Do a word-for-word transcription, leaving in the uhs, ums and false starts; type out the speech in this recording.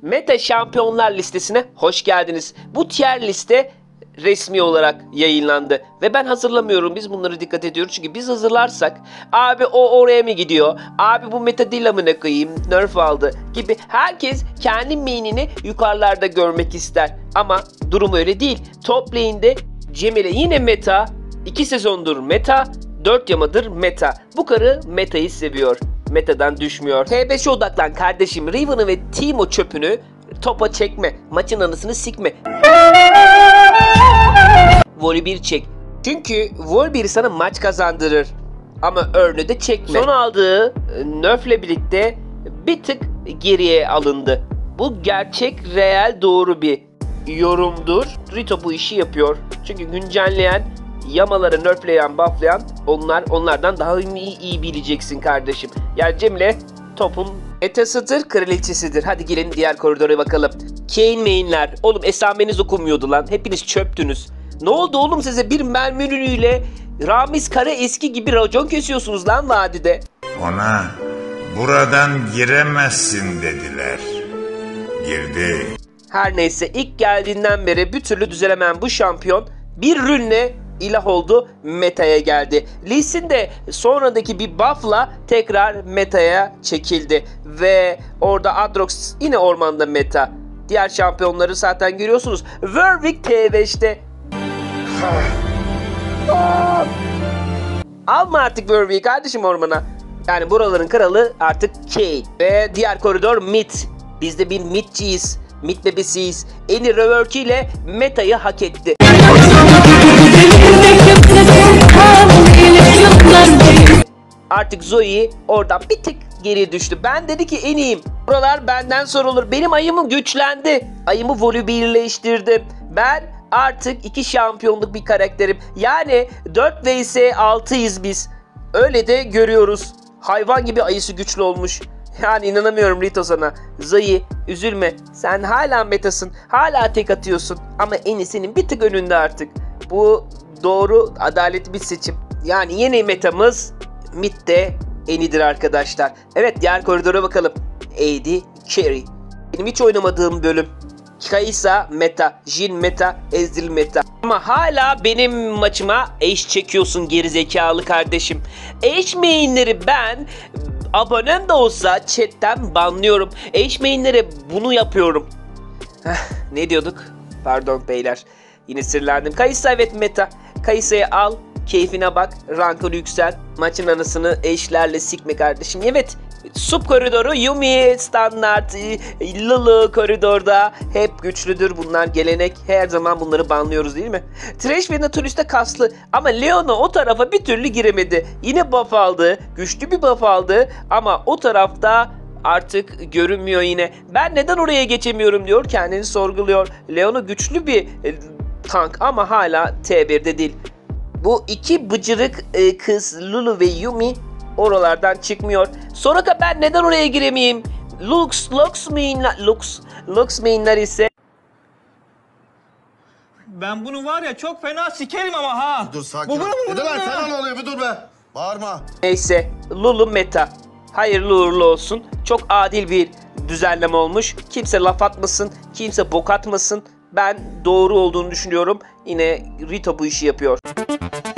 Meta Şampiyonlar listesine hoş geldiniz. Bu tier liste resmi olarak yayınlandı ve ben hazırlamıyorum. Biz bunları dikkat ediyoruz çünkü biz hazırlarsak abi o oraya mı gidiyor? Abi bu meta değil amına koyayım, nerf aldı gibi herkes kendi main'ini yukarılarda görmek ister. Ama durum öyle değil. Top lane'de Cemile yine meta, iki sezondur meta, dört yamadır meta. Bu karı metayı seviyor. Metadan düşmüyor. T beşe odaklan kardeşim. Riven'ı ve Teemo çöpünü topa çekme. Maçın anısını sikme. Vol bir çek. Çünkü Vol bir sana maç kazandırır. Ama Earn'ü de çekme. Son aldığı nerf'le birlikte bir tık geriye alındı. Bu gerçek, reel, doğru bir yorumdur. Rito bu işi yapıyor. Çünkü güncelleyen, yamaları nerfleyen, bufflayan onlar, onlardan daha iyi, iyi bileceksin kardeşim. Yani Cemile topun etasıdır, kraliçesidir. Hadi gelin diğer koridora bakalım. Kayn mainler. Oğlum esameniz okunmuyordu lan. Hepiniz çöptünüz. Ne oldu oğlum size? Bir mermi ürünüyle Ramiz Kara eski gibi racon kesiyorsunuz lan vadide. Ona buradan giremezsin dediler. Girdi. Her neyse, ilk geldiğinden beri bir türlü düzelemeyen bu şampiyon bir rünle ilah oldu, metaya geldi. Lee Sin de sonradaki bir buff'la tekrar metaya çekildi. Ve orada Aatrox yine ormanda meta. Diğer şampiyonları zaten görüyorsunuz. Warwick T beşte. Alma artık Warwick kardeşim ormana. Yani buraların kralı artık Kayn. Ve diğer koridor mid. Biz de bir midciyiz. Mid bebesiyiz. Eni Rework ile metayı hak etti. Artık Zoe oradan bir tık geri düştü. Ben dedi ki en iyiyim. Buralar benden sorulur. Benim ayımım güçlendi. Ayımı volü birleştirdim. Ben artık iki şampiyonluk bir karakterim. Yani dört vs altıyız biz. Öyle de görüyoruz. Hayvan gibi ayısı güçlü olmuş. Yani inanamıyorum Rito sana. Zoe üzülme. Sen hala metasın. Hala tek atıyorsun. Ama Eni senin bir tık önünde artık. Bu doğru, adaletli bir seçim. Yani yeni metamız midde Eni'dir arkadaşlar. Evet, diğer koridora bakalım. A D Carry. Benim hiç oynamadığım bölüm. Kaysa meta, Jhin meta, Ezreal meta. Ama hala benim maçıma eş çekiyorsun gerizekalı kardeşim. Eş mainleri ben abonem de olsa chatten banlıyorum. Eş mainlere bunu yapıyorum. Ne diyorduk? Pardon beyler. Yine sinirlendim. Kaysa evet meta. Kaysa'yı al. Keyfine bak. Rankını yüksel. Maçın anasını eşlerle sikme kardeşim. Evet. Sub koridoru Yuumi standart, Lulu koridorda hep güçlüdür. Bunlar gelenek. Her zaman bunları banlıyoruz değil mi? Thresh ve Nautilus da kaslı. Ama Leona o tarafa bir türlü giremedi. Yine buff aldı. Güçlü bir buff aldı. Ama o tarafta artık görünmüyor yine. Ben neden oraya geçemiyorum diyor. Kendini sorguluyor. Leona güçlü bir tank ama hala T birde değil. Bu iki bıcırık e, kız Lulu ve Yuumi oralardan çıkmıyor. Soraka ben neden oraya giremeyeyim? Lux, Lux mainler, Lux, Lux mainler ise ben bunu var ya çok fena sikerim ama ha. Dur sakin Bu ol. bunu bunu Bir dur lan, ya. sana ne oluyor bir dur be. Bağırma. neyse Lulu meta. Hayırlı uğurlu olsun. Çok adil bir düzenleme olmuş. Kimse laf atmasın, kimse bok atmasın. Ben doğru olduğunu düşünüyorum. Yine Rito bu işi yapıyor.